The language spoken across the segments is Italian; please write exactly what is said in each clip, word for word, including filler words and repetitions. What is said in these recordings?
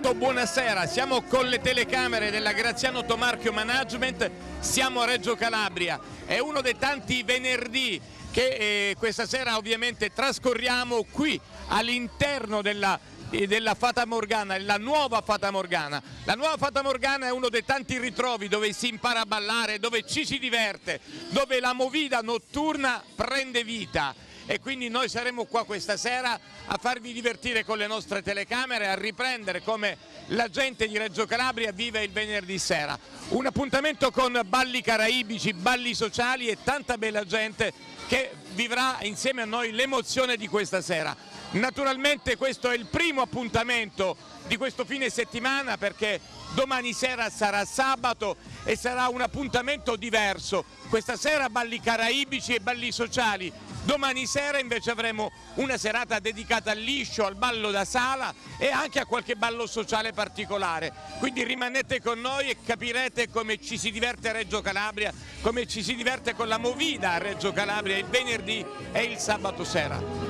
Intanto buonasera, siamo con le telecamere della Graziano Tomarchio Management, siamo a Reggio Calabria, è uno dei tanti venerdì che eh, questa sera ovviamente trascorriamo qui all'interno della, eh, della Fata Morgana, la nuova Fata Morgana. La nuova Fata Morgana è uno dei tanti ritrovi dove si impara a ballare, dove ci si diverte, dove la movida notturna prende vita. E quindi noi saremo qua questa sera a farvi divertire con le nostre telecamere, a riprendere come la gente di Reggio Calabria vive il venerdì sera. Un appuntamento con balli caraibici, balli sociali e tanta bella gente che vivrà insieme a noi l'emozione di questa sera. Naturalmente questo è il primo appuntamento di questo fine settimana, perché domani sera sarà sabato e sarà un appuntamento diverso. Questa sera balli caraibici e balli sociali. Domani sera invece avremo una serata dedicata al liscio, al ballo da sala e anche a qualche ballo sociale particolare. Quindi rimanete con noi e capirete come ci si diverte a Reggio Calabria, come ci si diverte con la movida a Reggio Calabria il venerdì e il sabato sera.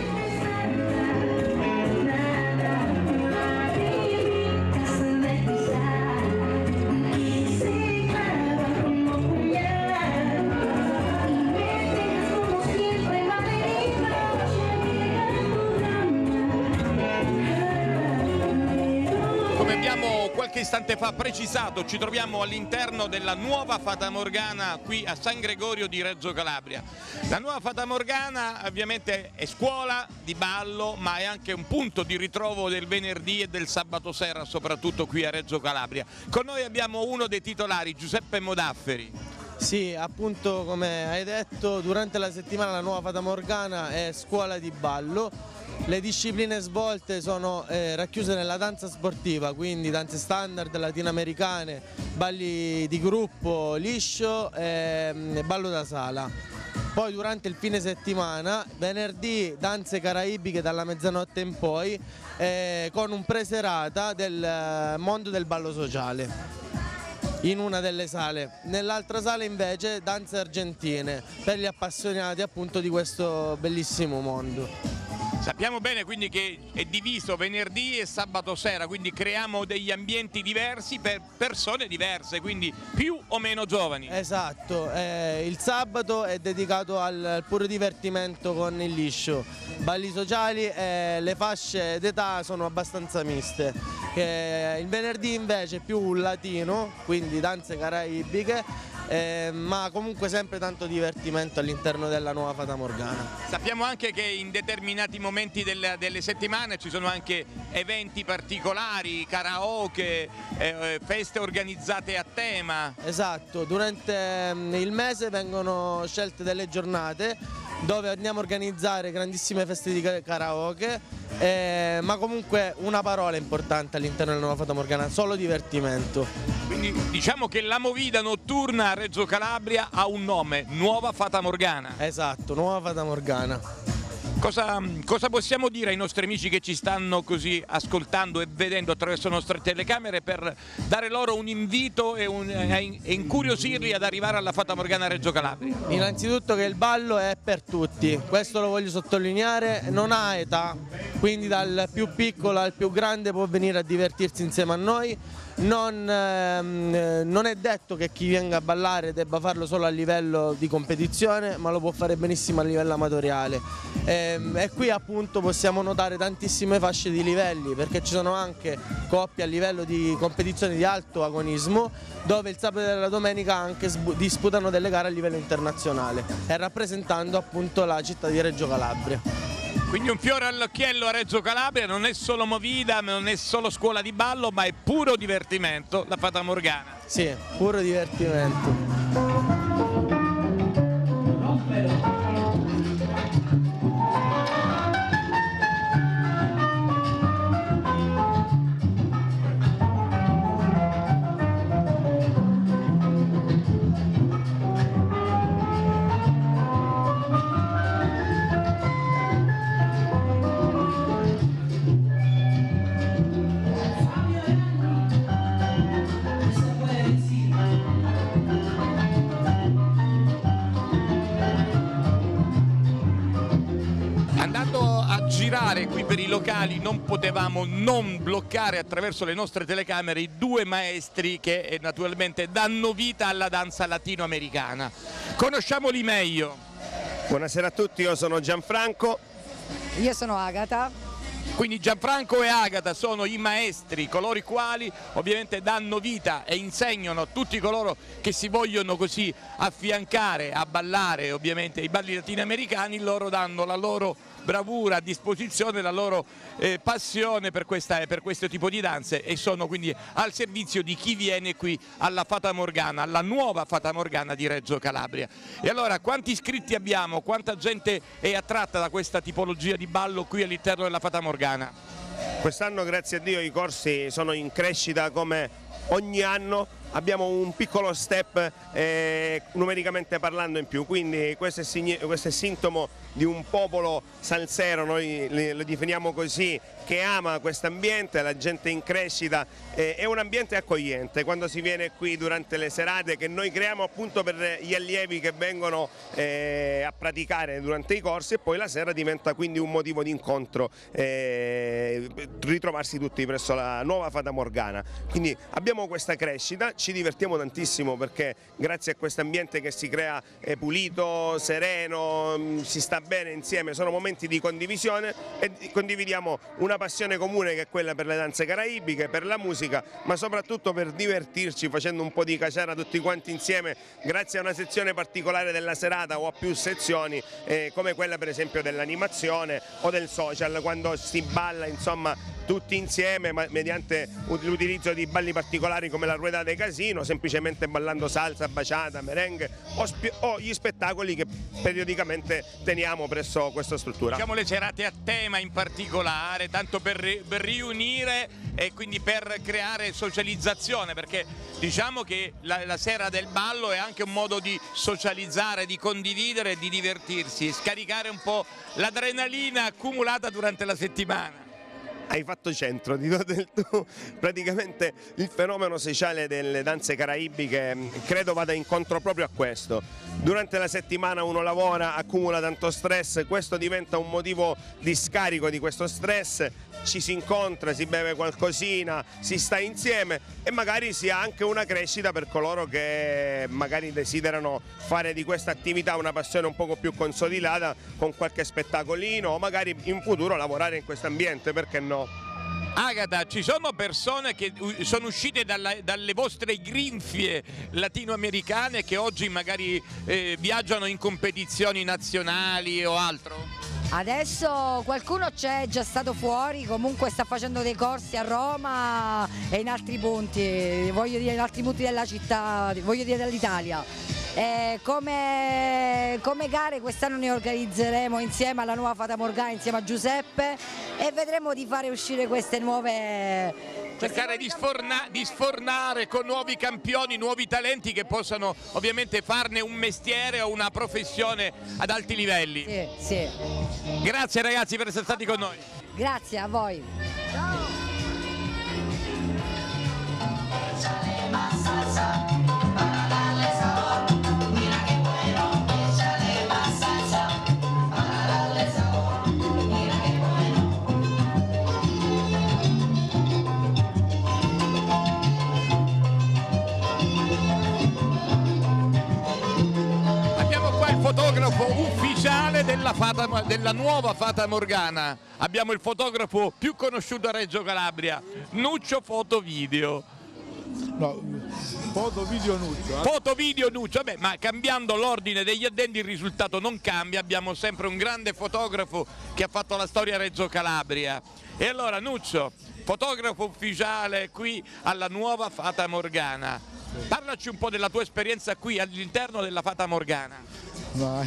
Qualche istante fa precisato, ci troviamo all'interno della nuova Fata Morgana qui a San Gregorio di Reggio Calabria. La nuova Fata Morgana ovviamente è scuola di ballo, ma è anche un punto di ritrovo del venerdì e del sabato sera, soprattutto qui a Reggio Calabria. Con noi abbiamo uno dei titolari, Giuseppe Modafferi. Sì, appunto come hai detto, durante la settimana la nuova Fata Morgana è scuola di ballo. Le discipline svolte sono eh, racchiuse nella danza sportiva, quindi danze standard latinoamericane, balli di gruppo, liscio e eh, ballo da sala. Poi durante il fine settimana, venerdì danze caraibiche dalla mezzanotte in poi, eh, con un preserata del mondo del ballo sociale in una delle sale. Nell'altra sala invece danze argentine per gli appassionati appunto di questo bellissimo mondo. Sappiamo bene quindi che è diviso venerdì e sabato sera, quindi creiamo degli ambienti diversi per persone diverse, quindi più o meno giovani. Esatto, eh, il sabato è dedicato al, al puro divertimento con il liscio, balli sociali e le fasce d'età sono abbastanza miste. Eh, il venerdì invece è più latino, quindi danze caraibiche, Eh, ma comunque sempre tanto divertimento all'interno della nuova Fata Morgana. Sappiamo anche che in determinati momenti del, delle settimane ci sono anche eventi particolari, karaoke, eh, feste organizzate a tema. Esatto, durante il mese vengono scelte delle giornate dove andiamo a organizzare grandissime feste di karaoke, eh, ma comunque una parola importante all'interno della nuova Fata Morgana, solo divertimento. Quindi diciamo che la movida notturna a Reggio Calabria ha un nome, Nuova Fata Morgana. Esatto, Nuova Fata Morgana. Cosa, cosa possiamo dire ai nostri amici che ci stanno così ascoltando e vedendo attraverso le nostre telecamere per dare loro un invito e, un, e incuriosirli ad arrivare alla Fata Morgana a Reggio Calabria? Innanzitutto che il ballo è per tutti, questo lo voglio sottolineare, non ha età, quindi dal più piccolo al più grande può venire a divertirsi insieme a noi. Non, ehm, non è detto che chi venga a ballare debba farlo solo a livello di competizione, ma lo può fare benissimo a livello amatoriale. E, e qui appunto possiamo notare tantissime fasce di livelli, perché ci sono anche coppie a livello di competizione di alto agonismo, dove il sabato e la domenica anche disputano delle gare a livello internazionale, e rappresentando appunto la città di Reggio Calabria. Quindi un fiore all'occhiello a Reggio Calabria, non è solo movida, non è solo scuola di ballo, ma è puro divertimento, la Fata Morgana. Sì, puro divertimento. per i locali non potevamo non bloccare attraverso le nostre telecamere i due maestri che eh, naturalmente danno vita alla danza latinoamericana. Conosciamoli meglio. Buonasera a tutti, io sono Gianfranco. Io sono Agata. Quindi Gianfranco e Agata sono i maestri, coloro i quali ovviamente danno vita e insegnano a tutti coloro che si vogliono così affiancare a ballare ovviamente i balli latinoamericani. Loro danno la loro bravura a disposizione, la loro eh, passione per, questa, per questo tipo di danze, e sono quindi al servizio di chi viene qui alla Fata Morgana, alla nuova Fata Morgana di Reggio Calabria. E allora, quanti iscritti abbiamo? Quanta gente è attratta da questa tipologia di ballo qui all'interno della Fata Morgana? Quest'anno, grazie a Dio, i corsi sono in crescita come ogni anno. Abbiamo un piccolo step eh, numericamente parlando in più, quindi questo è, questo è sintomo di un popolo salsero, noi lo definiamo così, che ama questo ambiente, la gente in crescita, eh, è un ambiente accogliente. Quando si viene qui durante le serate che noi creiamo appunto per gli allievi che vengono eh, a praticare durante i corsi, e poi la sera diventa quindi un motivo di incontro, eh, ritrovarsi tutti presso la nuova Fata Morgana. Quindi abbiamo questa crescita, ci divertiamo tantissimo perché grazie a questo ambiente che si crea è pulito, sereno, si sta bene insieme, sono momenti di condivisione e condividiamo una passione comune che è quella per le danze caraibiche, per la musica, ma soprattutto per divertirci facendo un po' di caciara tutti quanti insieme grazie a una sezione particolare della serata o a più sezioni eh, come quella per esempio dell'animazione o del social, quando si balla insomma tutti insieme ma mediante l'utilizzo di balli particolari come la rueda dei casino, semplicemente ballando salsa, baciata, merengue o, o gli spettacoli che periodicamente teniamo presso questa struttura. Diciamo le serate a tema in particolare, tanto per, ri per riunire e quindi per creare socializzazione, perché diciamo che la, la sera del ballo è anche un modo di socializzare, di condividere e di divertirsi, scaricare un po' l'adrenalina accumulata durante la settimana. Hai fatto centro, di del tu. Praticamente il fenomeno sociale delle danze caraibiche credo vada incontro proprio a questo. Durante la settimana uno lavora, accumula tanto stress, questo diventa un motivo di scarico di questo stress, ci si incontra, si beve qualcosina, si sta insieme e magari si ha anche una crescita per coloro che magari desiderano fare di questa attività una passione un poco più consolidata con qualche spettacolino o magari in futuro lavorare in questo ambiente, perché no? Agata, ci sono persone che sono uscite dalla, dalle vostre grinfie latinoamericane che oggi magari eh, viaggiano in competizioni nazionali o altro? Adesso qualcuno c'è già stato fuori, comunque sta facendo dei corsi a Roma e in altri punti, voglio dire in altri punti della città, voglio dire dell'Italia. Eh, come, come gare quest'anno ne organizzeremo insieme alla nuova Fata Morgana, insieme a Giuseppe, e vedremo di fare uscire queste nuove... Cercare di, sforna, di sfornare con nuovi campioni, nuovi talenti che possano ovviamente farne un mestiere o una professione ad alti livelli. Sì, sì. Grazie ragazzi per essere stati con noi. Grazie a voi. Ciao. Fotografo ufficiale della, Fata, della nuova Fata Morgana, abbiamo il fotografo più conosciuto a Reggio Calabria, Nuccio Foto Video. No, foto video Nuccio. Eh? Foto video Nuccio, vabbè, ma cambiando l'ordine degli addendi il risultato non cambia, abbiamo sempre un grande fotografo che ha fatto la storia a Reggio Calabria. E allora Nuccio, fotografo ufficiale qui alla nuova Fata Morgana, parlaci un po' della tua esperienza qui all'interno della Fata Morgana. Ma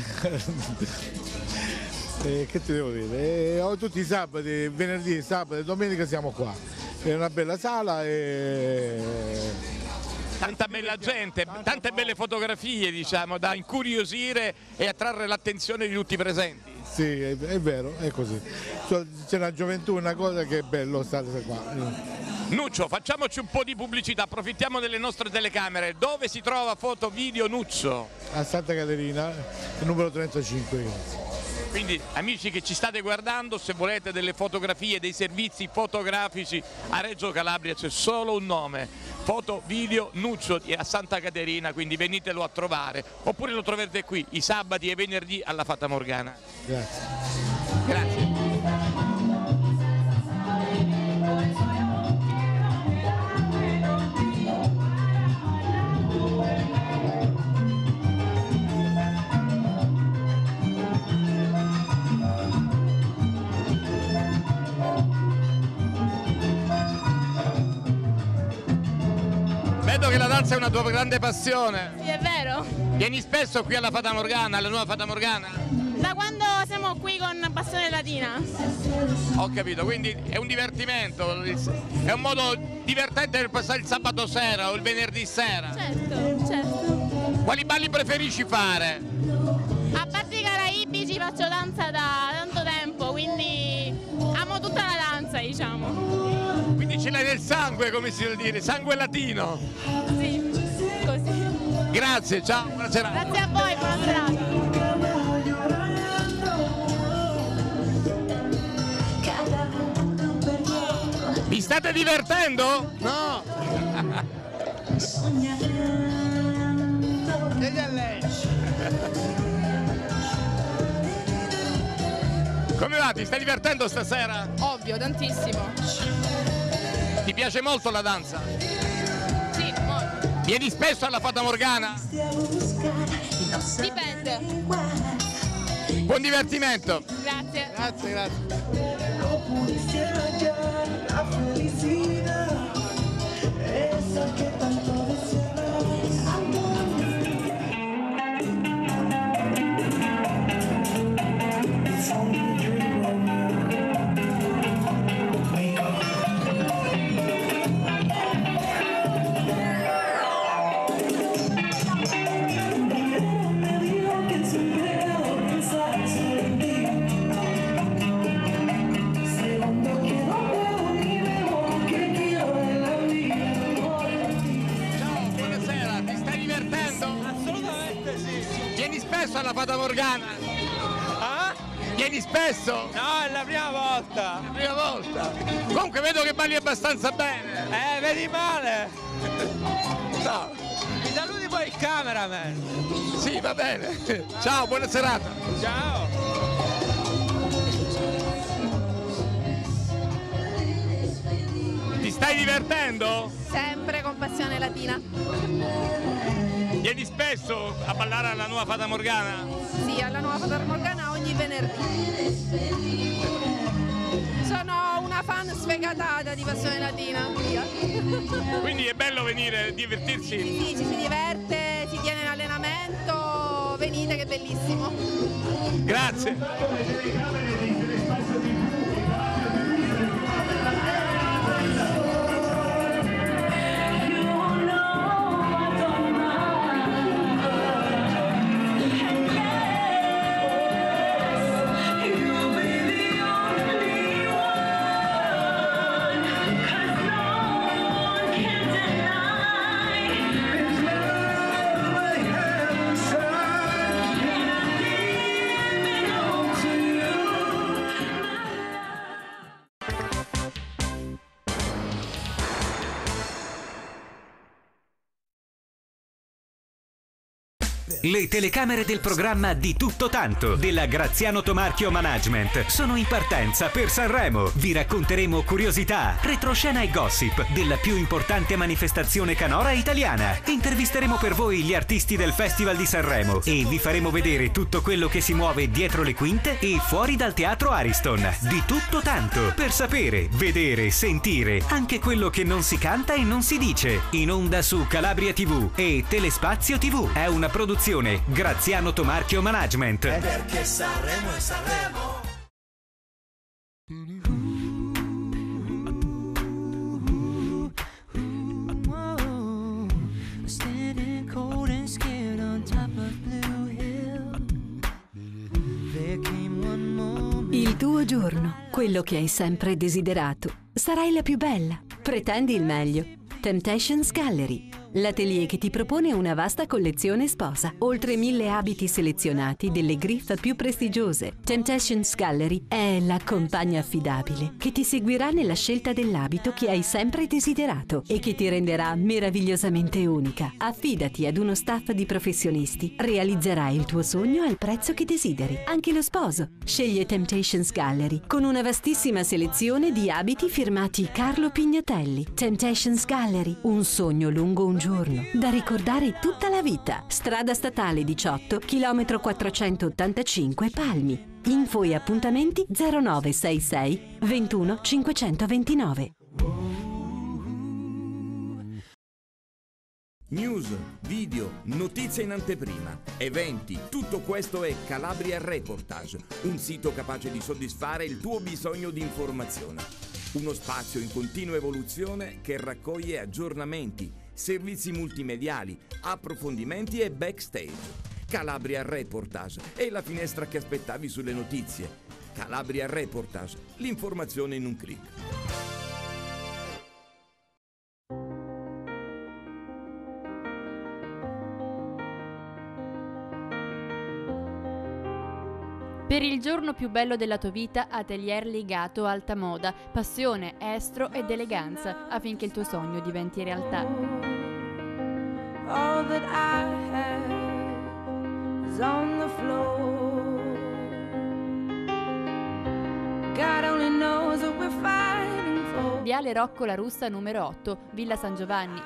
eh, che ti devo dire? Eh, tutti i sabati, venerdì, sabato e domenica siamo qua. È una bella sala e tanta bella gente, tante belle fotografie, diciamo, da incuriosire e attrarre l'attenzione di tutti i presenti. Sì, è, è vero, è così. C'è una gioventù, una cosa che è bello stare qua. Nuccio, facciamoci un po' di pubblicità, approfittiamo delle nostre telecamere. Dove si trova Foto Video Nuccio? A Santa Caterina, numero trentacinque. Quindi amici che ci state guardando, se volete delle fotografie, dei servizi fotografici a Reggio Calabria c'è solo un nome, Foto Video Nuccio a Santa Caterina, quindi venitelo a trovare, oppure lo troverete qui i sabati e venerdì alla Fata Morgana. Grazie. Grazie. Vedo che la danza è una tua grande passione. Sì, è vero. Vieni spesso qui alla Fata Morgana, alla nuova Fata Morgana? Da quando siamo qui con Passione Latina. Ho capito, quindi è un divertimento, è un modo divertente per passare il sabato sera o il venerdì sera. Certo, certo. Quali balli preferisci fare? A parte i caraibici faccio danza da tanto tempo, quindi amo tutta la danza, diciamo. Quindi ce l'hai nel sangue, come si vuol dire, sangue latino. Sì, così. Grazie, ciao, buona serata. Grazie a voi, buona serata. Vi state divertendo? No! Chiedi a lei! Come va? Ti stai divertendo stasera? Ovvio, tantissimo. Ti piace molto la danza? Sì, molto. Vieni spesso alla Fata Morgana? Dipende. Buon divertimento! Grazie. Grazie, grazie. Alla Fata Morgana? Ah? Vieni spesso? No, è la prima volta. La prima volta? Comunque vedo che balli abbastanza bene. Eh, vedi male. No. Mi saluti poi il cameraman. Sì, va bene. Ciao, buona serata. Ciao. Ti stai divertendo? Sempre con Passione Latina. Vieni spesso a ballare alla nuova Fata Morgana? Sì, alla nuova Fata Morgana ogni venerdì. Sono una fan sfegatata di Passione Latina. Quindi è bello venire, divertirsi? Sì, sì, ci si diverte, si tiene in allenamento, venite che è bellissimo. Grazie. Le telecamere del programma Di Tutto Tanto della Graziano Tomarchio Management sono in partenza per Sanremo. Vi racconteremo curiosità, retroscena e gossip della più importante manifestazione canora italiana. Intervisteremo per voi gli artisti del Festival di Sanremo e vi faremo vedere tutto quello che si muove dietro le quinte e fuori dal teatro Ariston. Di Tutto Tanto, per sapere, vedere, sentire anche quello che non si canta e non si dice. In onda su Calabria tivù e Telespazio tivù. È una produzione Graziano Tomarchio Management. Perché Sanremo è Sanremo. Il tuo giorno, quello che hai sempre desiderato. Sarai la più bella. Pretendi il meglio. Temptations Gallery. l'atelier che ti propone una vasta collezione sposa. Oltre mille abiti selezionati delle griffe più prestigiose. Temptations Gallery è la compagna affidabile che ti seguirà nella scelta dell'abito che hai sempre desiderato e che ti renderà meravigliosamente unica. Affidati ad uno staff di professionisti. Realizzerai il tuo sogno al prezzo che desideri. Anche lo sposo. Sceglie Temptations Gallery con una vastissima selezione di abiti firmati Carlo Pignatelli. Temptations Gallery, un sogno lungo un giorno, da ricordare tutta la vita. Strada statale diciotto, chilometro quattrocentottantacinque Palmi. Info e appuntamenti zero nove sei sei ventuno cinquecentoventinove. News, video, notizie in anteprima, eventi, tutto questo è Calabria Reportage, un sito capace di soddisfare il tuo bisogno di informazione. Uno spazio in continua evoluzione che raccoglie aggiornamenti, servizi multimediali, approfondimenti e backstage. Calabria Reportage è la finestra che aspettavi sulle notizie. Calabria Reportage, l'informazione in un clic. Per il giorno più bello della tua vita, Atelier Ligato Alta Moda, passione, estro ed eleganza, affinché il tuo sogno diventi realtà. All that I have is on the floor. God only knows what we're fighting for. Viale Rocco La Russa numero otto, Villa San Giovanni.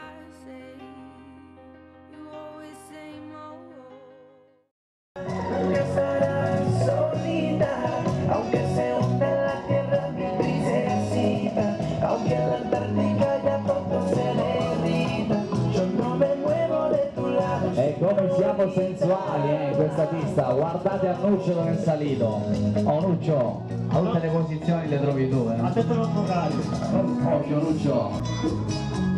E come siamo sensuali eh, in questa pista, guardate Annuccio dove è salito. Oh Nuccio, a tutte le posizioni le trovi tu, eh? A te per non trovare. Occhio Nuccio.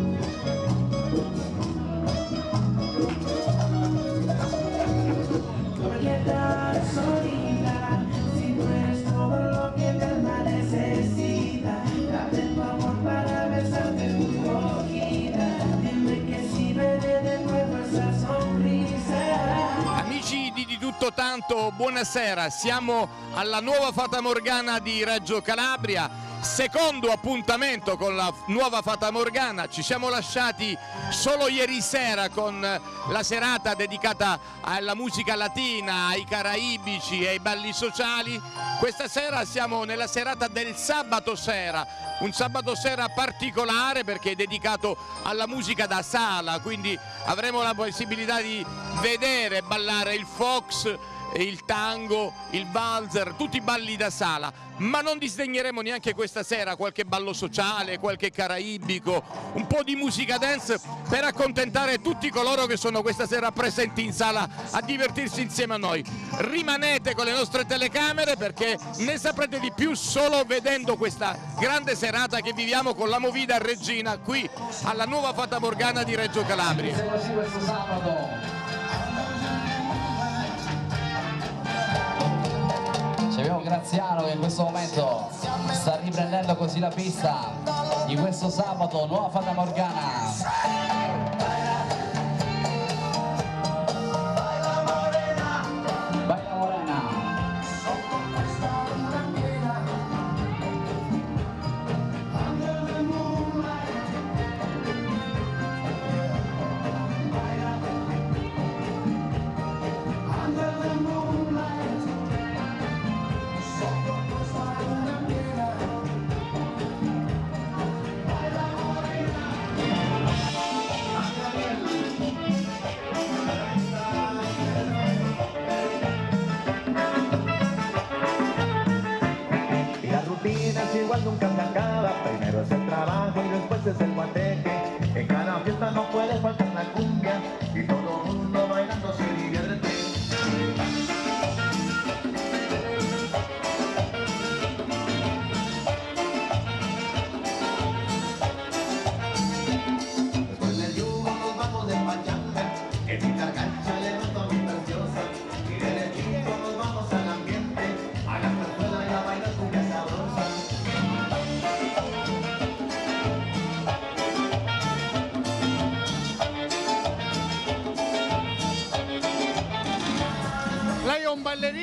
Tutto tanto, buonasera, siamo alla nuova Fata Morgana di Reggio Calabria, secondo appuntamento con la nuova Fata Morgana. Ci siamo lasciati solo ieri sera con la serata dedicata alla musica latina, ai caraibici e ai balli sociali. Questa sera siamo nella serata del sabato sera, un sabato sera particolare perché è dedicato alla musica da sala, quindi avremo la possibilità di vedere ballare il fox, il tango, il valzer, tutti i balli da sala, ma non disdegneremo neanche questa sera qualche ballo sociale, qualche caraibico, un po' di musica dance per accontentare tutti coloro che sono questa sera presenti in sala a divertirsi insieme a noi. Rimanete con le nostre telecamere perché ne saprete di più solo vedendo questa grande serata che viviamo con la Movida Regina qui alla nuova Fata Morgana di Reggio Calabria. Abbiamo Graziano che in questo momento sta riprendendo così la pista di questo sabato, nuova Fata Morgana. Nunca se acaba, primero es el trabajo y después es el guateque. En cada fiesta no puede faltar la cumbia y todo el mundo bailando se divierte. Después del yugo nos vamos de pachanga, en mi gargancha levanto a mi preciosa y derechito nos vamos al ambiente, a la zarzuela y a bailar cumbia sabrosa.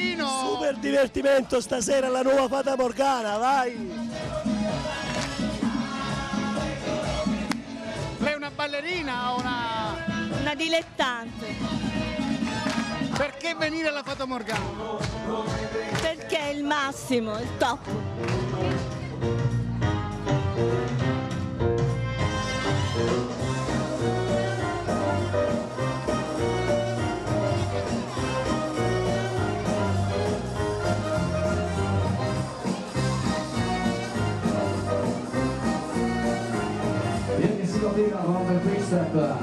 ballerino! Super divertimento stasera alla nuova Fata Morgana, vai! Lei è una ballerina o una... Una dilettante. Perché venire alla Fata Morgana? Perché è il massimo, il top. Continua con il quick step.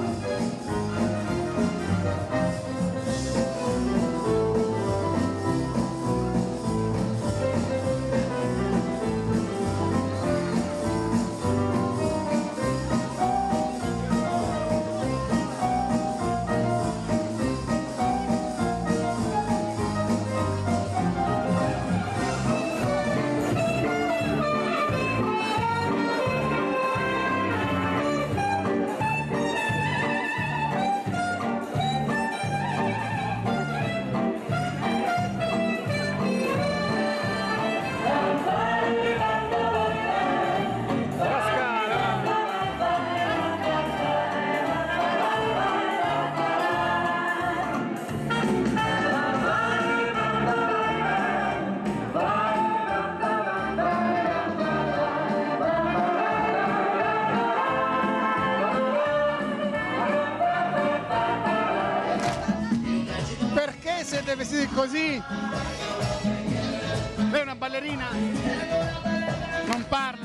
Siete vestiti così? Lei è una ballerina? Non parla?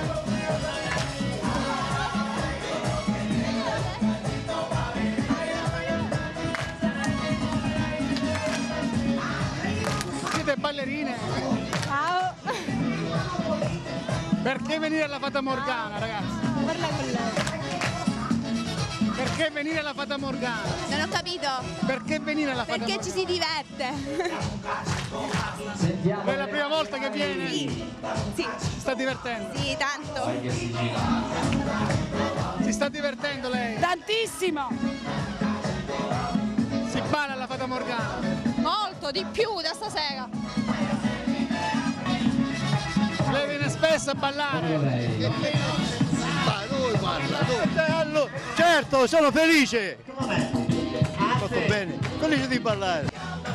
Siete ballerine? Ciao! Perché venire alla Fata Morgana, ragazzi? Parla con lei. Perché venire alla Fata Morgana? Non ho capito. Perché venire alla Fata Perché Morgana? ci si diverte. È la prima volta che viene? Sì. Sì. Si sta divertendo? Sì, tanto. Si sta divertendo lei? Tantissimo. Si balla alla Fata Morgana? Molto, di più da stasera. Lei viene spesso a ballare? Ma noi guarda, noi. Certo, sono felice! Fatto bene, felice di ballare!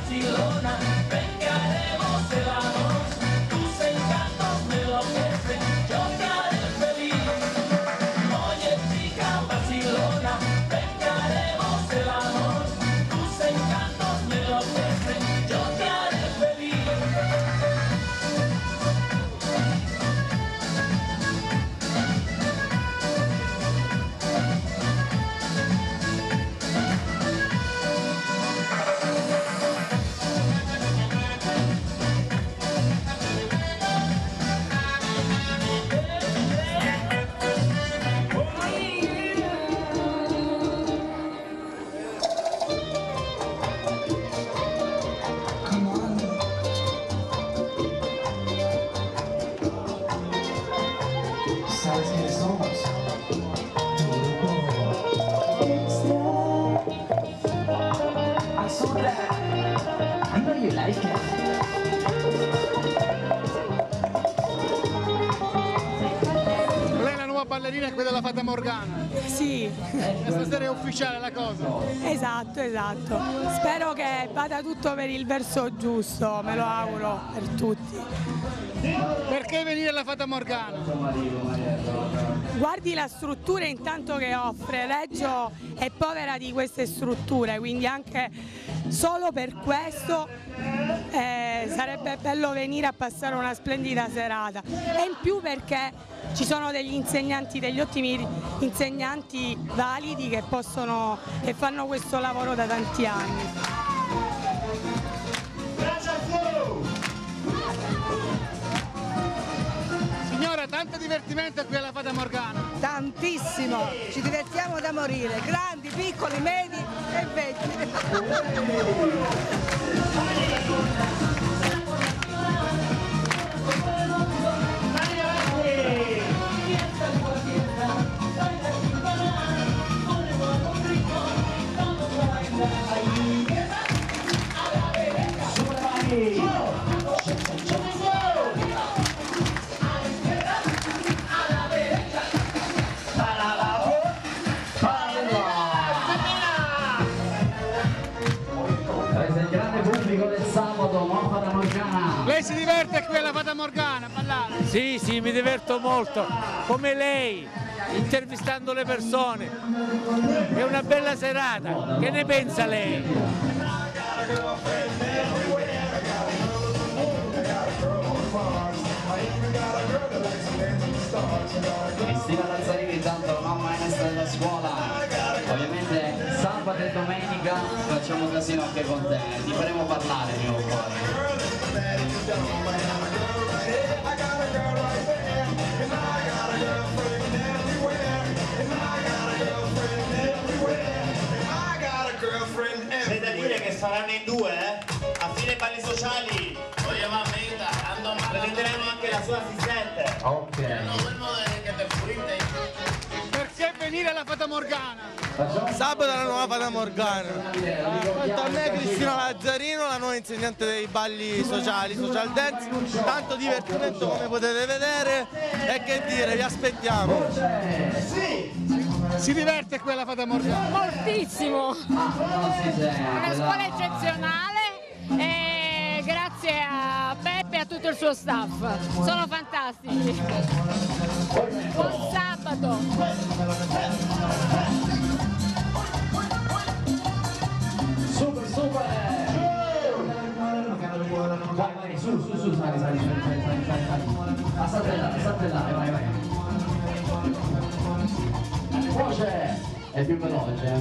ballerina è quella della Fata Morgana. Sì. E stasera è ufficiale la cosa. Esatto, esatto. Spero che vada tutto per il verso giusto, me lo auguro per tutti. Perché venire alla Fata Morgana? Guardi la struttura intanto che offre, Reggio è povera di queste strutture, quindi anche solo per questo eh, sarebbe bello venire a passare una splendida serata, e in più perché ci sono degli insegnanti, degli ottimi insegnanti validi che possono, che fanno questo lavoro da tanti anni. Signora, tanto divertimento qui alla Fata Morgana. Tantissimo, ci divertiamo da morire, grandi, piccoli, medi e vecchi. Lei si diverte qui alla Fata Morgana a ballare? Sì, sì, mi diverto molto, come lei, intervistando le persone. È una bella serata, che ne pensa lei? Cristina Lazzarini, tanto no maestra della scuola, ovviamente sabato e domenica facciamo casino anche con te, ti faremo parlare prima o poi. C'è da dire che saranno in due, eh? A fine balli sociali prenderemo anche la sua assistente. Ok. Perché venire alla Fata Morgana? Sabato alla nuova Fata Morgana. Quanto a me Cristina Lazzarino, la nuova insegnante dei balli sociali, social dance, tanto divertimento come potete vedere e che dire, vi aspettiamo. Si diverte qui alla Fata Morgana? Moltissimo! Una scuola eccezionale e grazie a Peppe e a tutto il suo staff. Sono fantastici. Buon sabato! Super, super! Vai, vai, su, su, su, sali, sali, sali, sali, sali, sali, sali. A saltellare, a saltellare, vai, vai. Voce! È più veloce.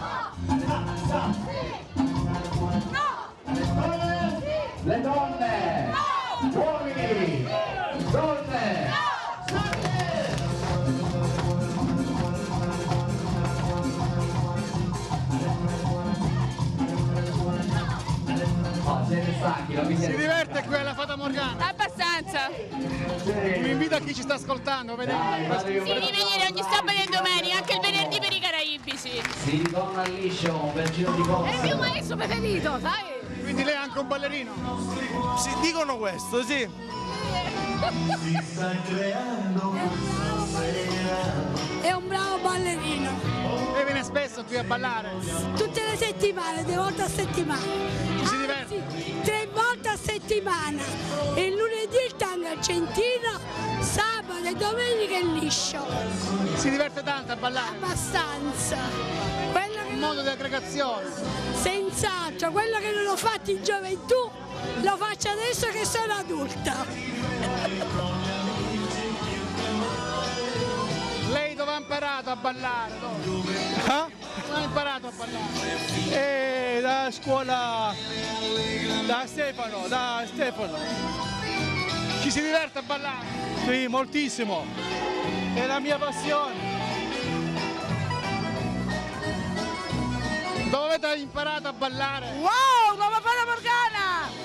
Le donne! Uomini! Donne! Oh, siete stanchi, la Si diverte qui alla Fata Morgana? Abbastanza! Un invito a chi ci sta ascoltando, vedete? Sì, di venire ogni sabato e domenica, anche il venerdì per i Caraibi, sì. Si ritorna al liscio, un bel giro di cose. È il mio maestro preferito, sai? Quindi lei è anche un ballerino? Si dicono questo, sì. Si sta creando È un bravo ballerino. Lei viene spesso qui a ballare? Tutte le settimane, due volte a settimana. Ci si diverte? Anzi, tre volte a settimana. Il lunedì il tango al centino, sabato e domenica il liscio. Si diverte tanto a ballare? Abbastanza. Quello che un modo di aggregazione. Senz'altro, quello che non ho fatto in gioventù lo faccio adesso che sono adulta. Lei dove ha imparato a ballare? Dove? Ah? Dove ha imparato a ballare? Eh, da scuola, da Stefano, da Stefano. Ci si diverte a ballare? Sì, moltissimo. È la mia passione. Dove avete imparato a ballare? Wow, nuova Fata Morgana!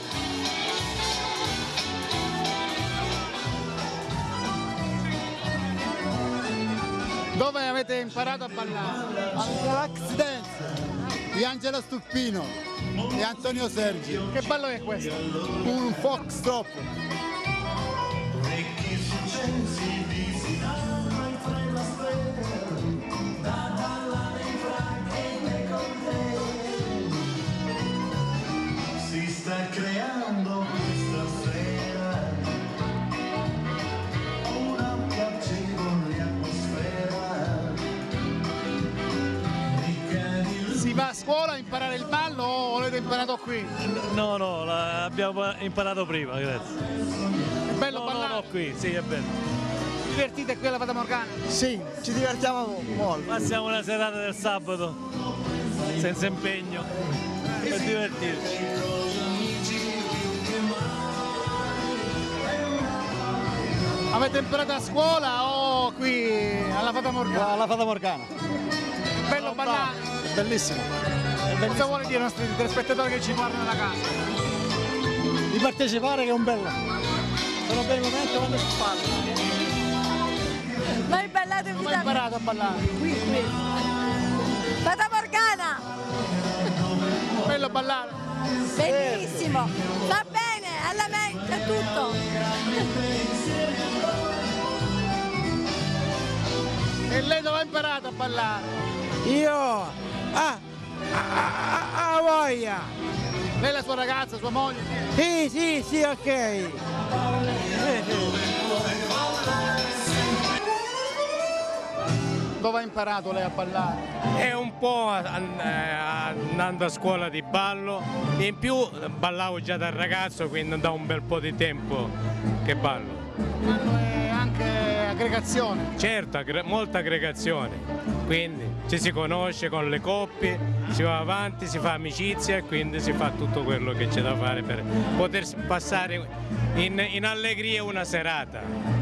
Dove avete imparato a ballare? Al Relax Dance di Angelo Stuppino e Antonio Sergi. Che ballo è questo? Un foxtrot. si sta creando questa sera una piacevole atmosfera. Si va a scuola a imparare il ballo o l'avete imparato qui? No, no, l'abbiamo imparato prima, grazie. È bello no, ballare? No, no, qui, sì, è bello. Vi divertite qui alla Fata Morgana? Sì, ci divertiamo molto. Passiamo una serata del sabato, senza impegno, per divertirci. Avete imparato a scuola o qui alla Fata Morgana? Alla Fata Morgana. È bello ballare? Bellissimo. Cosa vuole dire ai nostri telespettatori che ci guardano da casa? Di partecipare che è un bello. Sono bei momenti quando si parla. Noi ballate in Come hai imparato a ballare? Qui, qui. Fata Morgana! Bello ballare? Bellissimo! Va bene, alla mente, è tutto! E lei dove ha imparato a ballare? Io? Ah! A, a, a voglia! Lei è la sua ragazza, sua moglie? Sì, sì, sì, ok. Sì, sì. Dove ha imparato lei a ballare? È un po' andando a scuola di ballo, in più ballavo già da ragazzo, quindi da un bel po' di tempo che ballo. Ballo è anche aggregazione. Certo, molta aggregazione, quindi ci si conosce con le coppie, si va avanti, si fa amicizia e quindi si fa tutto quello che c'è da fare per poter passare in, in allegria una serata.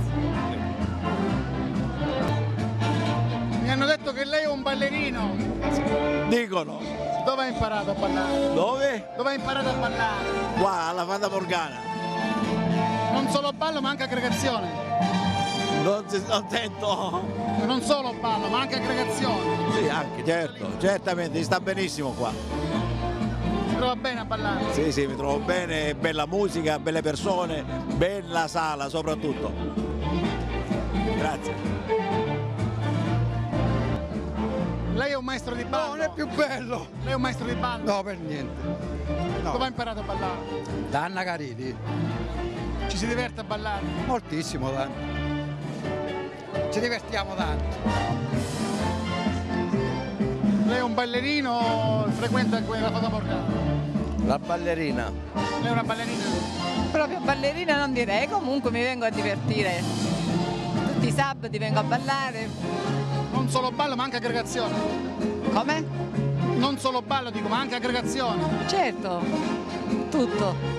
Mi hanno detto che lei è un ballerino. Dicono. Dove ha imparato a ballare? Dove? Dove ha imparato a ballare? Qua, alla Fata Morgana. Non solo ballo ma anche aggregazione. Non, si, non sento. Non solo ballo ma anche aggregazione. Sì, anche, certo, certamente, si sta benissimo qua. Si trova bene a ballare? Sì, sì, mi trovo bene, bella musica, belle persone, bella sala soprattutto. Grazie. Lei è un maestro di ballo? No, non è più bello. Lei è un maestro di ballo? No, per niente. No. Dove ha imparato a ballare? Da Anna Caridi. Ci si diverte a ballare? Moltissimo, tanto. Ci divertiamo tanto. Lei è un ballerino o frequenta la Fata Morgana? La ballerina. Lei è una ballerina? Proprio ballerina non direi, comunque mi vengo a divertire. Tutti i sabati vengo a ballare. Non solo ballo ma anche aggregazione. Come? Non solo ballo dico ma anche aggregazione. Certo, tutto.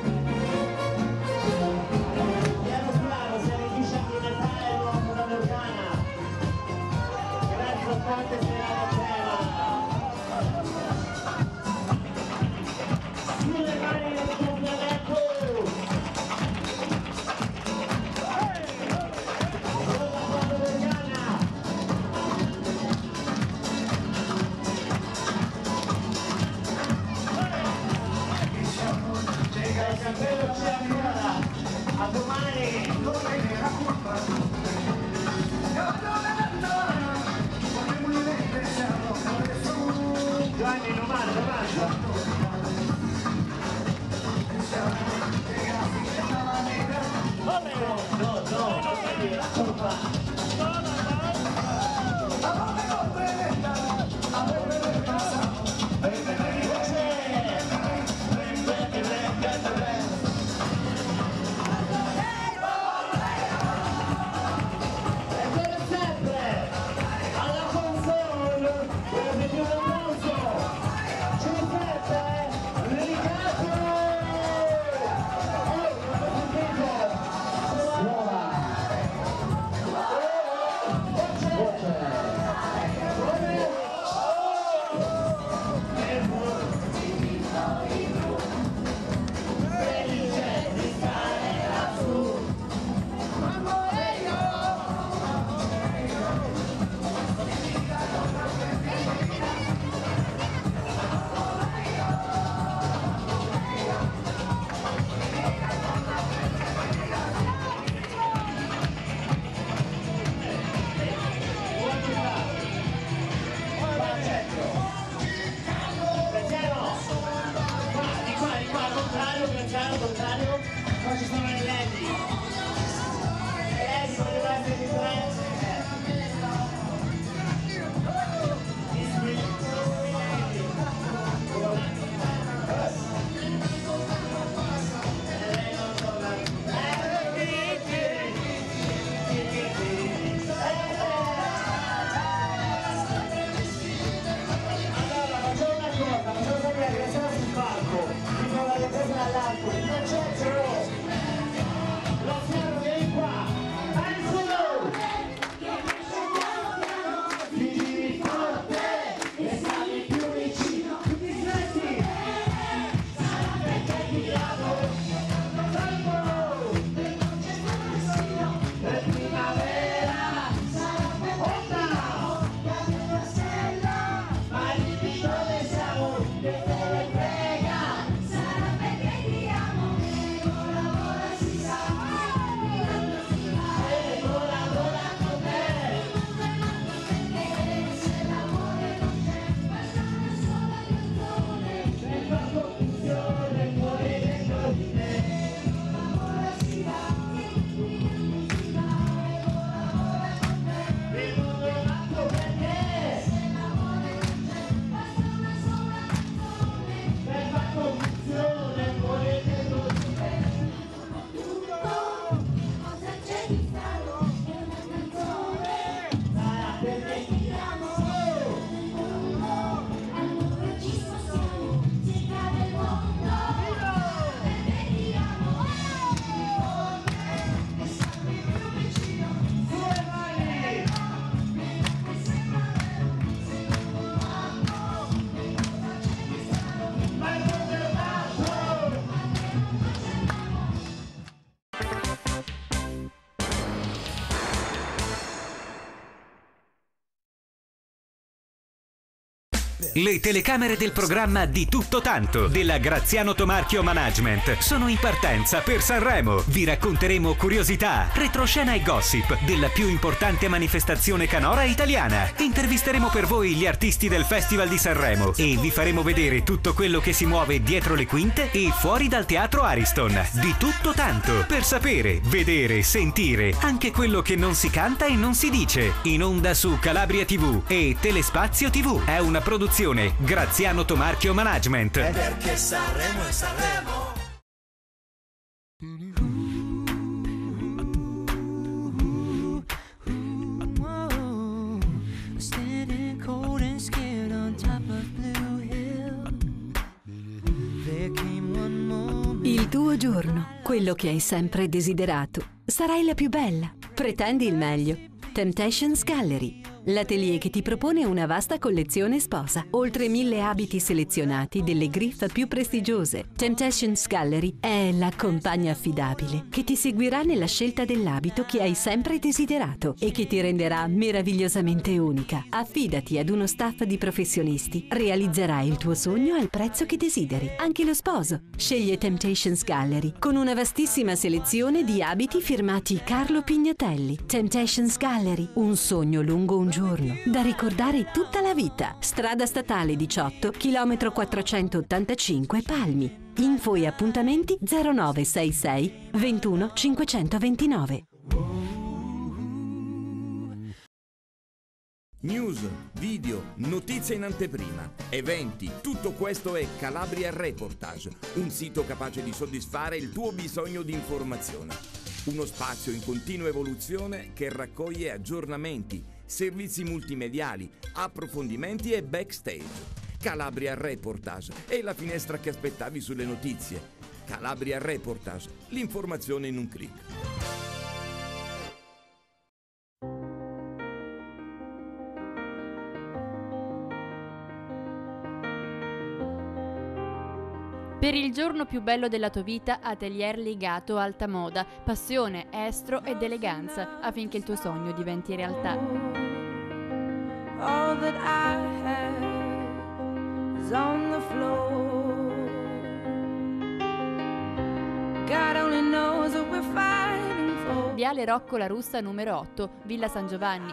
Le telecamere del programma Di Tutto Tanto della Graziano Tomarchio Management sono in partenza per Sanremo. Vi racconteremo curiosità, retroscena e gossip della più importante manifestazione canora italiana. Intervisteremo per voi gli artisti del Festival di Sanremo e vi faremo vedere tutto quello che si muove dietro le quinte e fuori dal teatro Ariston. Di Tutto Tanto, per sapere, vedere, sentire anche quello che non si canta e non si dice. In onda su Calabria tivù e Telespazio tivù. È una produzione Graziano Tomarchio Management. Perché Sanremo è Sanremo. Il tuo giorno, quello che hai sempre desiderato. Sarai la più bella. Pretendi il meglio. Temptations Gallery, l'atelier che ti propone una vasta collezione sposa. Oltre mille abiti selezionati delle griffe più prestigiose. Temptations Gallery è la compagna affidabile che ti seguirà nella scelta dell'abito che hai sempre desiderato e che ti renderà meravigliosamente unica. Affidati ad uno staff di professionisti. Realizzerai il tuo sogno al prezzo che desideri. Anche lo sposo sceglie Temptations Gallery con una vastissima selezione di abiti firmati Carlo Pignatelli. Temptations Gallery, un sogno lungo un giorno, da ricordare tutta la vita. Strada statale diciotto, chilometro quattrocentottantacinque Palmi. Info e appuntamenti zero nove sei sei ventuno cinquecentoventinove. News, video, notizie in anteprima, eventi, tutto questo è Calabria Reportage, un sito capace di soddisfare il tuo bisogno di informazione. Uno spazio in continua evoluzione che raccoglie aggiornamenti, servizi multimediali, approfondimenti e backstage. Calabria Reportage è la finestra che aspettavi sulle notizie. Calabria Reportage, l'informazione in un clic. Per il giorno più bello della tua vita, Atelier Ligato Alta Moda, passione, estro ed eleganza, affinché il tuo sogno diventi realtà. All that I have is on the floor. God only knows what we're fighting for. Viale Rocco La Russa numero otto, Villa San Giovanni.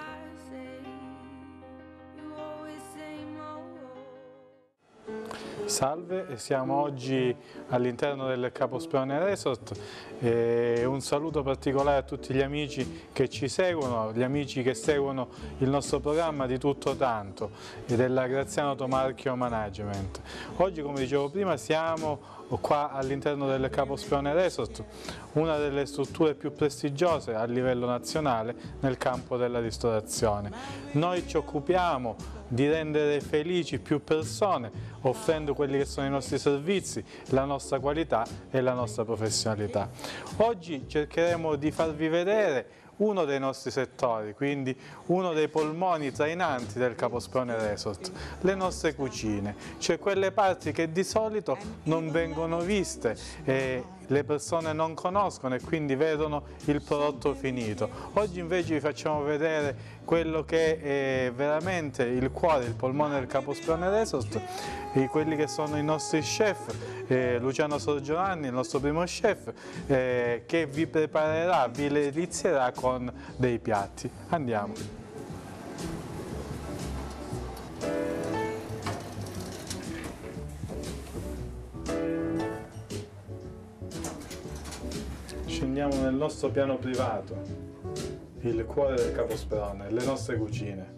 Salve, siamo oggi all'interno del Capospeone Resort e un saluto particolare a tutti gli amici che ci seguono, gli amici che seguono il nostro programma Di Tutto Tanto e della Graziano Tomarchio Management. Oggi, come dicevo prima, siamo qua all'interno del Capospeone Resort, una delle strutture più prestigiose a livello nazionale nel campo della ristorazione. Noi ci occupiamo di rendere felici più persone, offrendo quelli che sono i nostri servizi, la nostra qualità e la nostra professionalità. Oggi cercheremo di farvi vedere uno dei nostri settori, quindi uno dei polmoni trainanti del Capospeone Resort, le nostre cucine, cioè quelle parti che di solito non vengono viste e le persone non conoscono e quindi vedono il prodotto finito. Oggi invece vi facciamo vedere quello che è veramente il cuore, il polmone del Capospeone Resort, e quelli che sono i nostri chef, eh, Luciano Sorgioranni, il nostro primo chef, eh, che vi preparerà, vi delizierà con dei piatti. Andiamo. Scendiamo nel nostro piano privato, il cuore del Capospeone, le nostre cucine.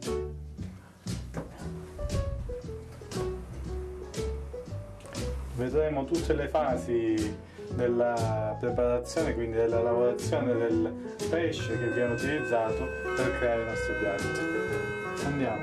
Vedremo tutte le fasi della preparazione, quindi della lavorazione del pesce che viene utilizzato per creare i nostri piatti. Andiamo.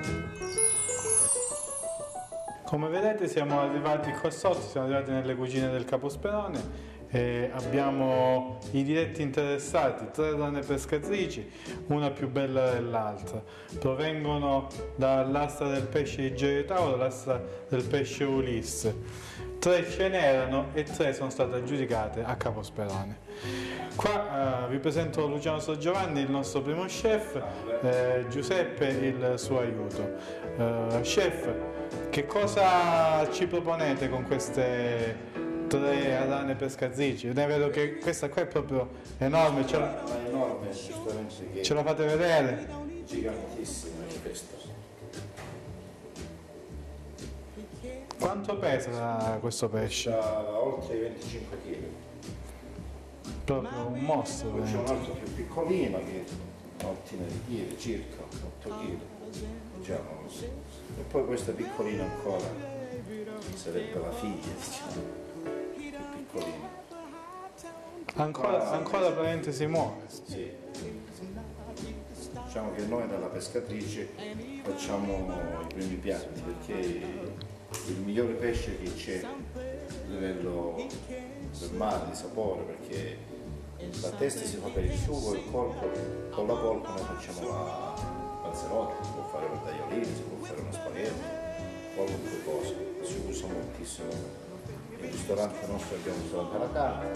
Come vedete siamo arrivati qua sotto, siamo arrivati nelle cucine del Capospeone. E abbiamo i diretti interessati, tre donne pescatrici, una più bella dell'altra. Provengono dall'asta del pesce di Gioia Tauro, dall'asta del pesce Ulisse. Tre ce n'erano e tre sono state aggiudicate a Capospeone. Qua eh, vi presento Luciano Soggiovanni, il nostro primo chef, eh, Giuseppe il suo aiuto. Eh, chef, che cosa ci proponete con queste tre rane pescatrici? Ne vedo che questa qua è proprio enorme, ce la, enorme, giustamente, che ce la fate vedere? Gigantissima questa. Quanto pesa questo pesce? Ha oltre i venticinque chili. Proprio un mostro. Poi c'è un altro più piccolino che ha un'ottina di chili, circa otto chili. Diciamo. E poi questa piccolina ancora, sarebbe la figlia, diciamo, più piccolina. Ancora, ancora praticamente si muove. Sì. Diciamo che noi dalla pescatrice facciamo i primi piatti perché il migliore pesce che c'è a livello del mare, di sapore, perché la testa si fa per il sugo e il corpo, con la polpa noi facciamo la panzerotta, si può fare per tagliolini, si può fare una spaghetti, qualunque cosa, si usa moltissimo. Nel ristorante nostro abbiamo usato alla carne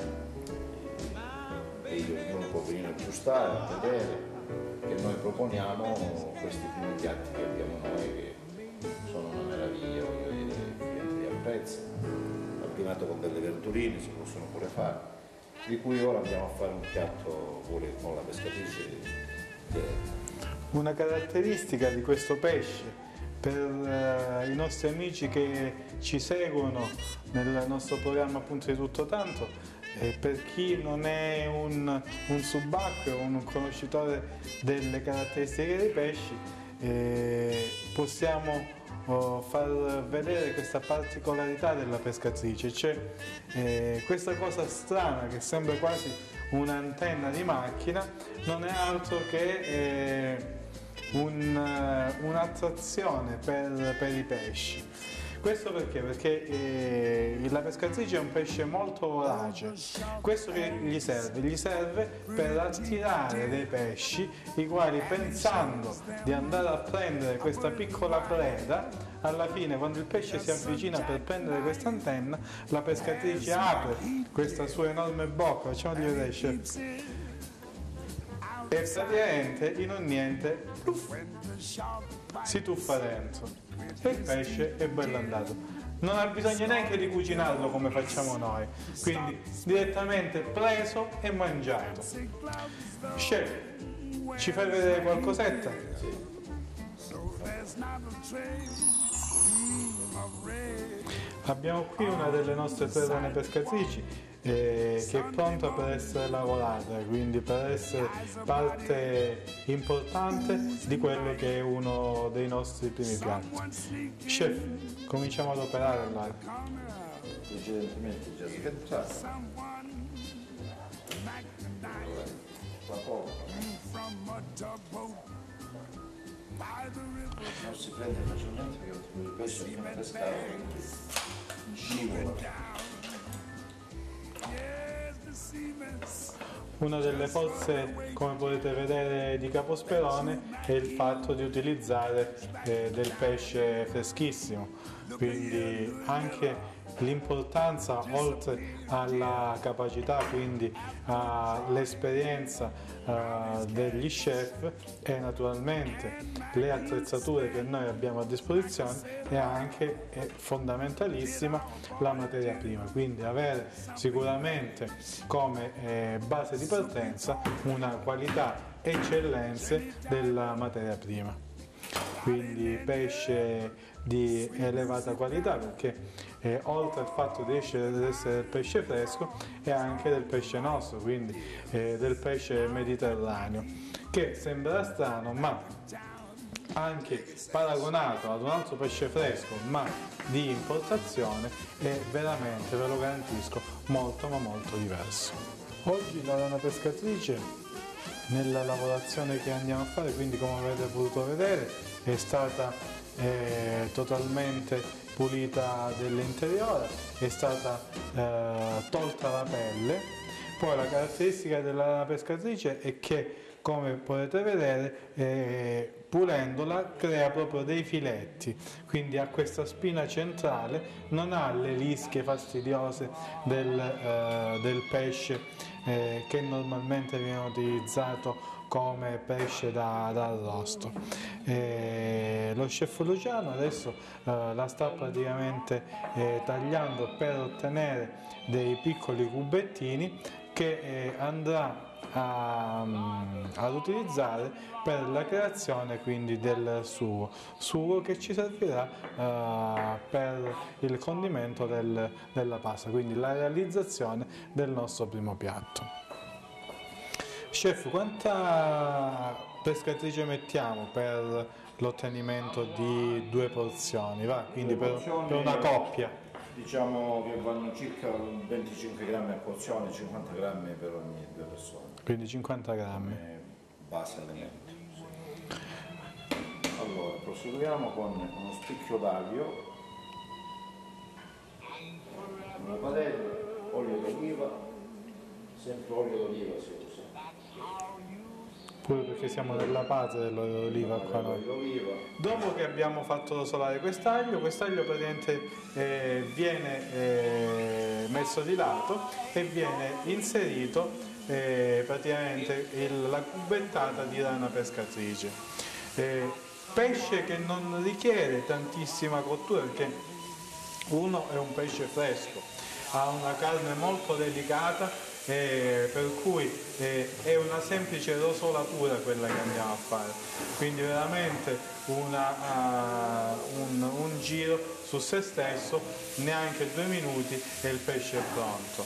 e io ognuno può venire a gustare, a vedere che noi proponiamo questi primi piatti che abbiamo noi che sono una meraviglia, voglio dire, il cliente li apprezza, abbinato con delle verdurine si possono pure fare, di cui ora andiamo a fare un piatto pure con la pescatrice diretta. Una caratteristica di questo pesce per uh, i nostri amici che ci seguono nel nostro programma appunto di Tutto Tanto, e per chi non è un, un subacqueo, un conoscitore delle caratteristiche dei pesci, eh, possiamo oh, far vedere questa particolarità della pescatrice. C'è eh, questa cosa strana che sembra quasi un'antenna di macchina, non è altro che eh, un, un'attrazione per, per i pesci. Questo perché? Perché eh, la pescatrice è un pesce molto vorace. Questo che gli serve? Gli serve per attirare dei pesci i quali, pensando di andare a prendere questa piccola preda, alla fine quando il pesce si avvicina per prendere questa antenna, la pescatrice apre questa sua enorme bocca, facciamo di vedere, chef, e praticamente in un niente puff, si tuffa dentro e il pesce è bello andato. Non ha bisogno neanche di cucinarlo come facciamo noi, quindi direttamente preso e mangiato. Chef, ci fai vedere qualcosetta? Abbiamo qui una delle nostre tre rane pescatrici eh, che è pronta per essere lavorata, quindi per essere parte importante di quello che è uno dei nostri primi piatti. Chef, cominciamo ad operare là. Precedentemente già schiacciata. La polpa. Non si prende facilmente perché il pesce viene pescato, quindi scivola. Una delle forze, come potete vedere, di Caposperone è il fatto di utilizzare eh, del pesce freschissimo, quindi anche l'importanza, oltre alla capacità, quindi all'esperienza uh, degli chef, e naturalmente le attrezzature che noi abbiamo a disposizione, e anche è fondamentalissima la materia prima, quindi avere sicuramente come eh, base di partenza una qualità, eccellenze della materia prima. Quindi pesce di elevata qualità, perché eh, oltre al fatto di essere del pesce fresco è anche del pesce nostro, quindi eh, del pesce mediterraneo, che sembra strano, ma anche paragonato ad un altro pesce fresco ma di importazione è veramente, ve lo garantisco, molto ma molto diverso. Oggi la rana pescatrice, nella lavorazione che andiamo a fare, quindi come avete potuto vedere, è stata eh, totalmente pulita dell'interiore, è stata eh, tolta la pelle. Poi la caratteristica della rana pescatrice è che, come potete vedere, eh, pulendola crea proprio dei filetti, quindi ha questa spina centrale, non ha le lische fastidiose del, eh, del pesce eh, che normalmente viene utilizzato come pesce da, da arrosto. Eh, lo chef Luciano adesso eh, la sta praticamente eh, tagliando per ottenere dei piccoli cubettini che eh, andrà a, ad utilizzare per la creazione quindi del sugo, sugo che ci servirà uh, per il condimento del, della pasta, quindi la realizzazione del nostro primo piatto. Chef, quanta pescatrice mettiamo per l'ottenimento di due porzioni? Va? Quindi per, per una coppia? Diciamo che vanno circa venticinque grammi a porzione, cinquanta grammi per ogni due persone. Quindi cinquanta grammi. Base elemento. Allora, proseguiamo con uno spicchio d'aglio, una padella, olio d'oliva, sempre olio d'oliva si usa. Pure perché siamo nella patria dell'olio d'oliva qua noi. Dopo che abbiamo fatto rosolare quest'aglio, quest'aglio praticamente eh, viene eh, messo di lato e viene inserito eh, praticamente il, la cubettata di rana pescatrice. Eh, pesce che non richiede tantissima cottura perché uno è un pesce fresco, ha una carne molto delicata, Eh, per cui eh, è una semplice rosolatura quella che andiamo a fare, quindi veramente una, uh, un, un giro su se stesso, neanche due minuti e il pesce è pronto.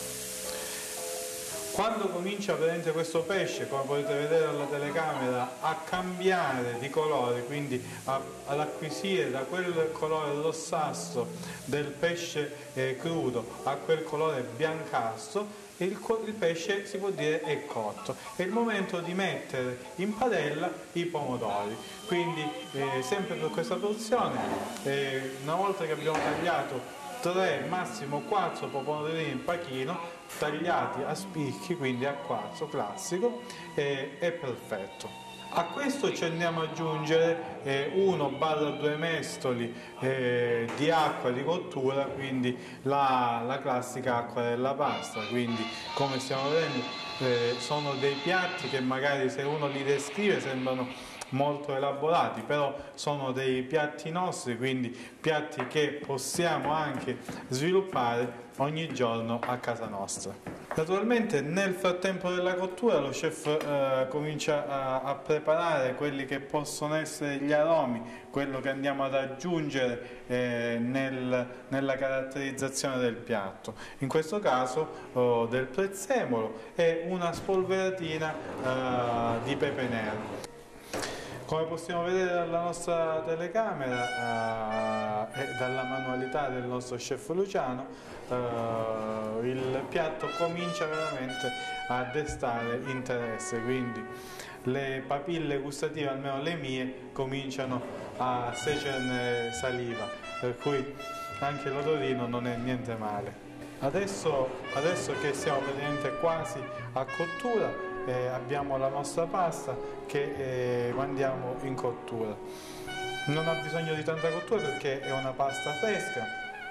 Quando comincia praticamente questo pesce, come potete vedere dalla telecamera, a cambiare di colore, quindi a, ad acquisire da quel colore rossastro del pesce eh, crudo a quel colore biancastro, Il, il pesce si può dire è cotto. È il momento di mettere in padella i pomodori, quindi eh, sempre per questa porzione eh, una volta che abbiamo tagliato tre massimo quattro pomodorini in pachino tagliati a spicchi, quindi a quarzo classico, eh, è perfetto. A questo ci andiamo ad aggiungere eh, uno due mestoli eh, di acqua di cottura, quindi la, la classica acqua della pasta, quindi come stiamo vedendo eh, sono dei piatti che magari se uno li descrive sembrano molto elaborati, però sono dei piatti nostri, quindi piatti che possiamo anche sviluppare ogni giorno a casa nostra. Naturalmente nel frattempo della cottura lo chef eh, comincia a, a preparare quelli che possono essere gli aromi, quello che andiamo ad aggiungere eh, nel, nella caratterizzazione del piatto. In questo caso oh, del prezzemolo e una spolveratina eh, di pepe nero. Come possiamo vedere dalla nostra telecamera uh, e dalla manualità del nostro chef Luciano, uh, il piatto comincia veramente a destare interesse, quindi le papille gustative, almeno le mie, cominciano a secerne saliva, per cui anche l'odorino non è niente male. Adesso, adesso che siamo praticamente quasi a cottura, Eh, abbiamo la nostra pasta che eh, mandiamo in cottura. Non ha bisogno di tanta cottura perché è una pasta fresca,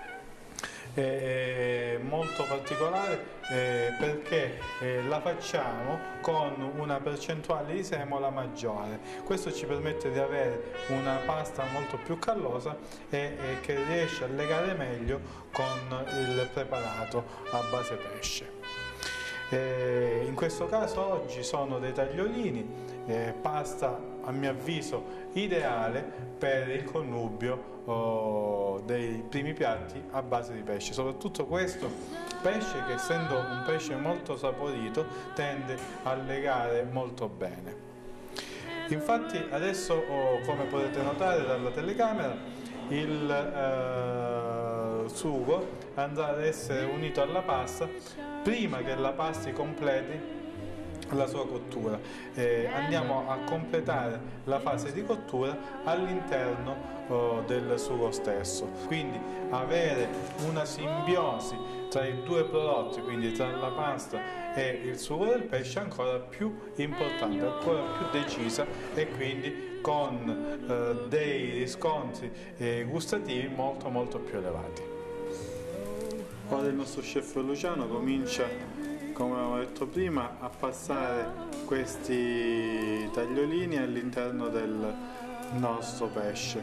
è molto particolare eh, perché eh, la facciamo con una percentuale di semola maggiore. Questo ci permette di avere una pasta molto più callosa e, e che riesce a legare meglio con il preparato a base pesce. Eh, in questo caso oggi sono dei tagliolini, eh, pasta a mio avviso ideale per il connubio oh, dei primi piatti a base di pesce, soprattutto questo pesce che, essendo un pesce molto saporito, tende a legare molto bene. Infatti adesso, oh, come potete notare dalla telecamera, il eh, sugo andrà ad essere unito alla pasta prima che la pasta completi la sua cottura. Eh, andiamo a completare la fase di cottura all'interno oh, del sugo stesso, quindi avere una simbiosi tra i due prodotti, quindi tra la pasta e il sugo del pesce, ancora più importante, ancora più decisa, e quindi con eh, dei riscontri eh, gustativi molto molto più elevati. Ora il nostro chef Luciano comincia come avevo detto prima, a passare questi tagliolini all'interno del nostro pesce,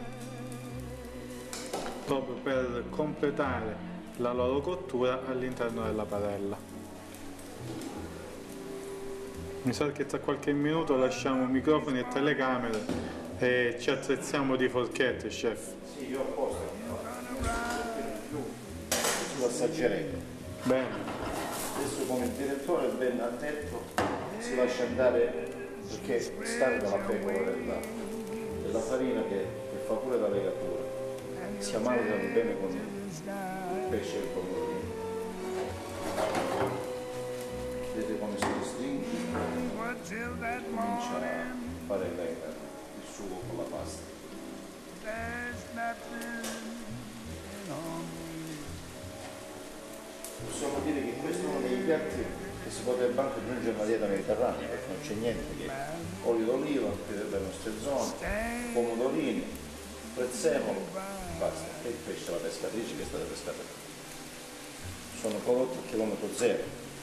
proprio per completare la loro cottura all'interno della padella. Mi sa che tra qualche minuto lasciamo microfoni e telecamere e ci attrezziamo di forchette, chef. Sì, io apposta. Lo assaggerei. Bene. Adesso come il direttore ben ha detto, si lascia andare perché stare dalla pecora della, della farina che, che fa pure la legatura. Si amalgano bene con il pesce e il pomodorino. Vedete come si restringe, comincia a fare il, il sugo con la pasta. Possiamo dire che questo è uno dei piatti che si potrebbe anche aggiungere alla dieta mediterranea, perché non c'è niente che olio d'oliva per le nostre zone, pomodorini, prezzemolo, basta, e il pesce alla pescatrice che è stata pescata. Sono prodotti a chilometro zero.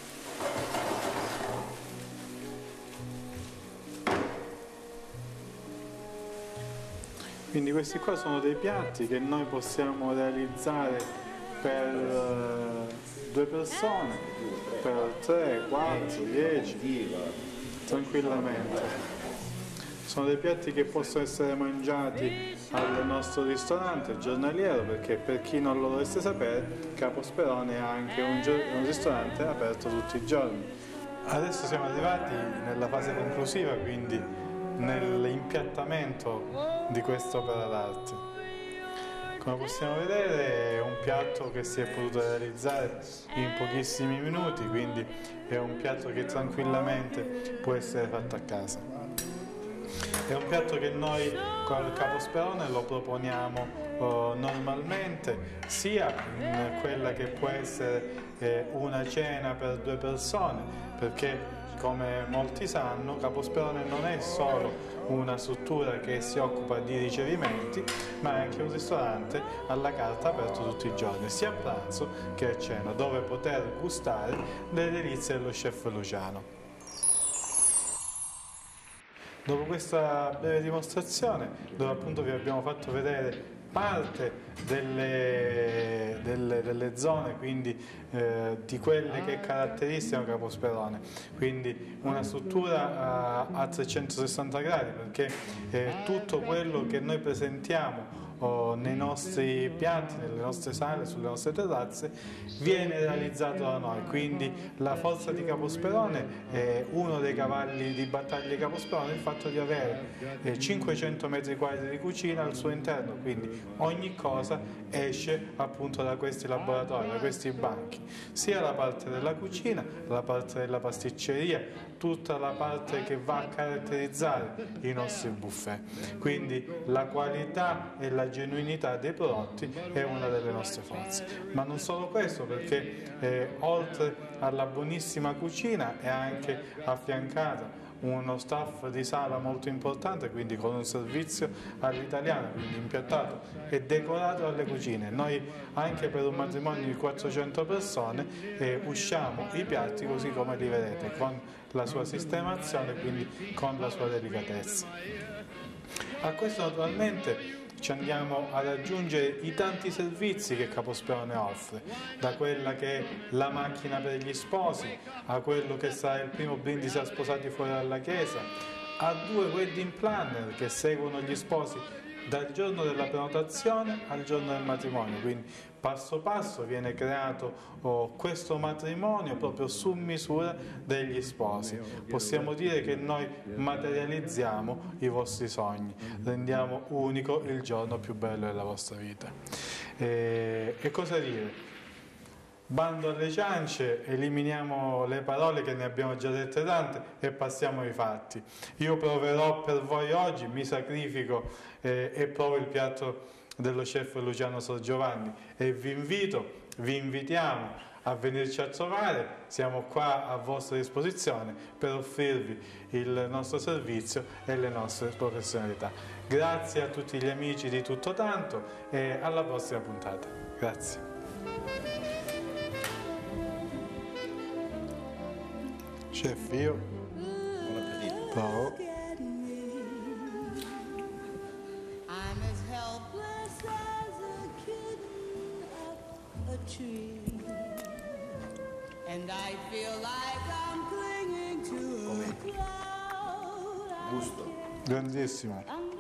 Quindi questi qua sono dei piatti che noi possiamo realizzare per uh, due persone, per tre, quattro, dieci, tranquillamente. Sono dei piatti che possono essere mangiati al nostro ristorante giornaliero, perché per chi non lo dovesse sapere, Capo Sperone è anche un, un ristorante aperto tutti i giorni. Adesso siamo arrivati nella fase conclusiva, quindi nell'impiattamento di quest'opera d'arte. Come possiamo vedere è un piatto che si è potuto realizzare in pochissimi minuti, quindi è un piatto che tranquillamente può essere fatto a casa. È un piatto che noi con il Capo Sperone lo proponiamo oh, normalmente sia in quella che può essere eh, una cena per due persone, perché come molti sanno Capo Sperone non è solo una struttura che si occupa di ricevimenti, ma è anche un ristorante alla carta aperto tutti i giorni, sia a pranzo che a cena, dove poter gustare le delizie dello chef Luciano. Dopo questa breve dimostrazione, dove appunto vi abbiamo fatto vedere parte delle, delle, delle zone, quindi eh, di quelle che caratterizzano Capo Sperone, quindi una struttura a, a trecentosessanta gradi, perché eh, tutto quello che noi presentiamo oh, nei nostri piatti, nelle nostre sale, sulle nostre terrazze, viene realizzato da noi. Quindi la forza di Capo Sperone è uno dei cavalli di battaglia di Capo Sperone, il fatto di avere eh, cinquecento metri quadri di cucina al suo interno, quindi ogni cosa esce appunto da questi laboratori, da questi banchi, sia la parte della cucina, la parte della pasticceria, tutta la parte che va a caratterizzare i nostri buffet. Quindi la qualità e la genuinità dei prodotti è una delle nostre forze. Ma non solo questo, perché eh, oltre alla buonissima cucina è anche affiancata uno staff di sala molto importante, quindi con un servizio all'italiana, quindi impiattato e decorato alle cucine. Noi anche per un matrimonio di quattrocento persone eh, usciamo i piatti così come li vedete, con la sua sistemazione, quindi con la sua delicatezza. A questo naturalmente ci andiamo ad aggiungere i tanti servizi che Capo Sperone offre, da quella che è la macchina per gli sposi, a quello che sarà il primo brindisi a sposati fuori dalla chiesa, a due wedding planner che seguono gli sposi dal giorno della prenotazione al giorno del matrimonio, quindi passo passo viene creato oh, questo matrimonio proprio su misura degli sposi. Possiamo dire che noi materializziamo i vostri sogni, rendiamo unico il giorno più bello della vostra vita. E, e cosa dire? Bando alle ciance, eliminiamo le parole, che ne abbiamo già dette tante, e passiamo ai fatti. Io proverò per voi oggi, mi sacrifico eh, e provo il piatto dello chef Luciano Sorgiovanni e vi invito, vi invitiamo a venirci a trovare. Siamo qua a vostra disposizione per offrirvi il nostro servizio e le nostre professionalità. Grazie a tutti gli amici di Tutto Tanto e alla prossima puntata. Grazie. Chef, io. Buon appetito. Bravo. Gusto. Grandissimo.